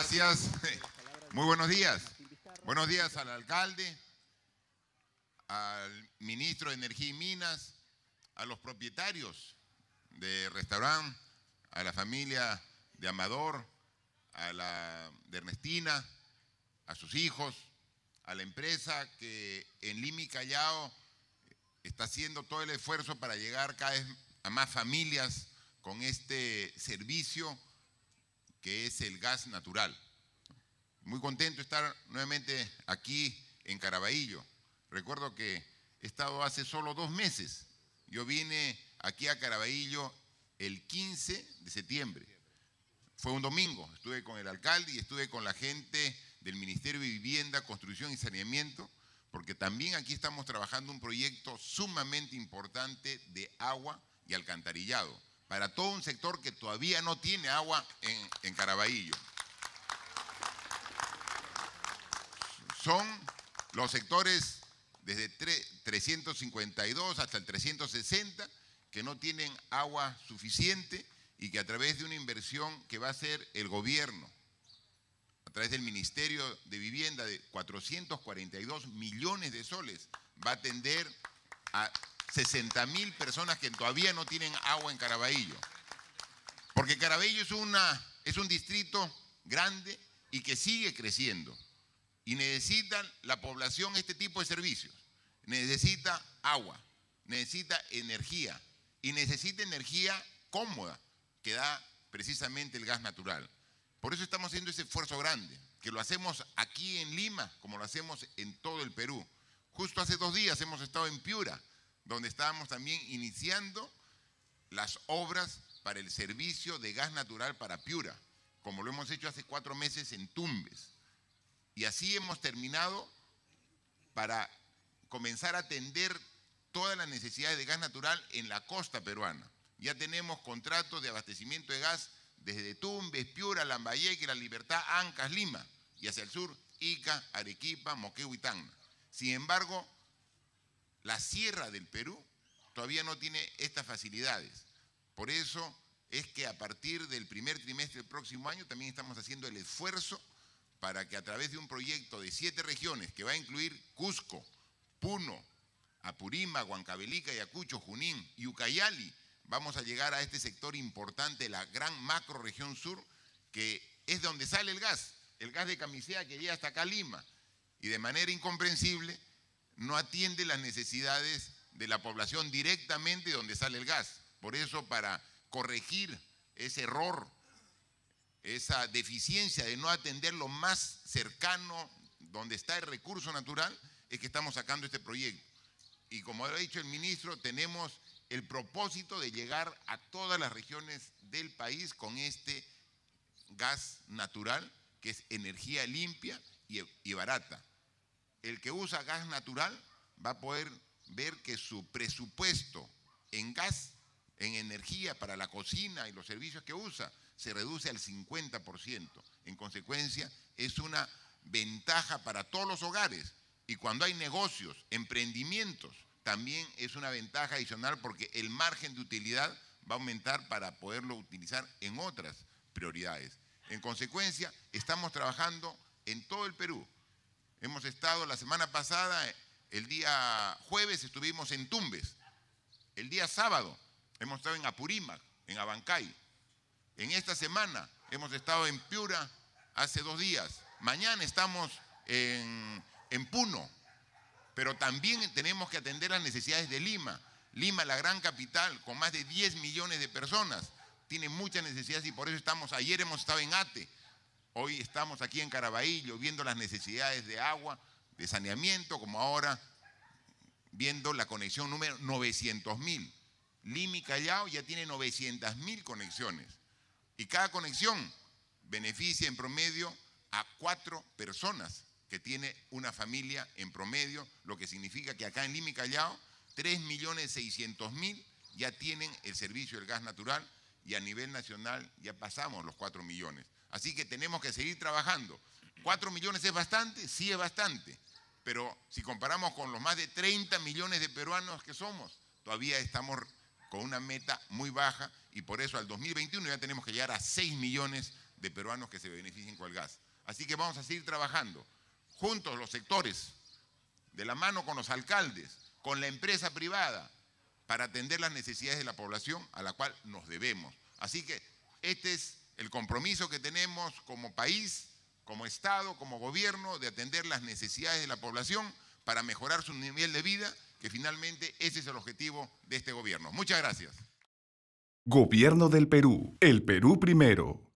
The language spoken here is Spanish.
Gracias. Muy buenos días. Buenos días al alcalde, al ministro de Energía y Minas, a los propietarios de restaurante, a la familia de Amador, a la de Ernestina, a sus hijos, a la empresa que en Lima y Callao está haciendo todo el esfuerzo para llegar cada vez a más familias con este servicio que es el gas natural. Muy contento de estar nuevamente aquí en Caraballo. Recuerdo que he estado hace solo 2 meses. Yo vine aquí a Caraballo el 15 de septiembre. Fue un domingo. Estuve con el alcalde y estuve con la gente del Ministerio de Vivienda, Construcción y Saneamiento, porque también aquí estamos trabajando un proyecto sumamente importante de agua y alcantarillado para todo un sector que todavía no tiene agua en Caraballo. Son los sectores desde 352 hasta el 360 que no tienen agua suficiente y que a través de una inversión que va a hacer el gobierno, a través del Ministerio de Vivienda de 442 millones de soles, va a atender a 60.000 personas que todavía no tienen agua en Caraballo. Porque Caraballo es un distrito grande y que sigue creciendo. Y necesitan la población este tipo de servicios. Necesita agua, necesita energía y necesita energía cómoda que da precisamente el gas natural. Por eso estamos haciendo ese esfuerzo grande, que lo hacemos aquí en Lima como lo hacemos en todo el Perú. Justo hace 2 días hemos estado en Piura, donde estábamos también iniciando las obras para el servicio de gas natural para Piura, como lo hemos hecho hace 4 meses en Tumbes. Y así hemos terminado para comenzar a atender todas las necesidades de gas natural en la costa peruana. Ya tenemos contratos de abastecimiento de gas desde Tumbes, Piura, Lambayeque, La Libertad, Ancash, Lima, y hacia el sur, Ica, Arequipa, Moquegua y Tacna. Sin embargo, la sierra del Perú todavía no tiene estas facilidades. Por eso es que a partir del primer trimestre del próximo año también estamos haciendo el esfuerzo para que a través de un proyecto de 7 regiones que va a incluir Cusco, Puno, Apurímac, Huancavelica, Ayacucho, Junín y Ucayali, vamos a llegar a este sector importante, la gran macro región sur, que es donde sale el gas de Camisea que llega hasta acá a Lima, y de manera incomprensible no atiende las necesidades de la población directamente donde sale el gas. Por eso, para corregir ese error, esa deficiencia de no atender lo más cercano donde está el recurso natural, es que estamos sacando este proyecto. Y como ha dicho el ministro, tenemos el propósito de llegar a todas las regiones del país con este gas natural, que es energía limpia y barata. El que usa gas natural va a poder ver que su presupuesto en gas, en energía para la cocina y los servicios que usa, se reduce al 50%. En consecuencia, es una ventaja para todos los hogares. Y cuando hay negocios, emprendimientos, también es una ventaja adicional porque el margen de utilidad va a aumentar para poderlo utilizar en otras prioridades. En consecuencia, estamos trabajando en todo el Perú. Hemos estado la semana pasada, el día jueves estuvimos en Tumbes. El día sábado hemos estado en Apurímac, en Abancay. En esta semana hemos estado en Piura hace 2 días. Mañana estamos en Puno. Pero también tenemos que atender las necesidades de Lima. Lima, la gran capital, con más de 10 millones de personas, tiene muchas necesidades y por eso ayer hemos estado en Ate. Hoy estamos aquí en Caraballo viendo las necesidades de agua, de saneamiento, como ahora viendo la conexión número 900.000. Lima y Callao ya tiene 900.000 conexiones. Y cada conexión beneficia en promedio a 4 personas que tiene una familia en promedio, lo que significa que acá en Lima y Callao 3.600.000 ya tienen el servicio del gas natural y a nivel nacional ya pasamos los 4 millones. Así que tenemos que seguir trabajando. 4 millones es bastante, sí es bastante, pero si comparamos con los más de 30 millones de peruanos que somos, todavía estamos con una meta muy baja y por eso al 2021 ya tenemos que llegar a 6 millones de peruanos que se beneficien con el gas. Así que vamos a seguir trabajando juntos los sectores, de la mano con los alcaldes, con la empresa privada, para atender las necesidades de la población a la cual nos debemos. Así que este es el compromiso que tenemos como país, como Estado, como gobierno, de atender las necesidades de la población para mejorar su nivel de vida, que finalmente ese es el objetivo de este gobierno. Muchas gracias. Gobierno del Perú. El Perú primero.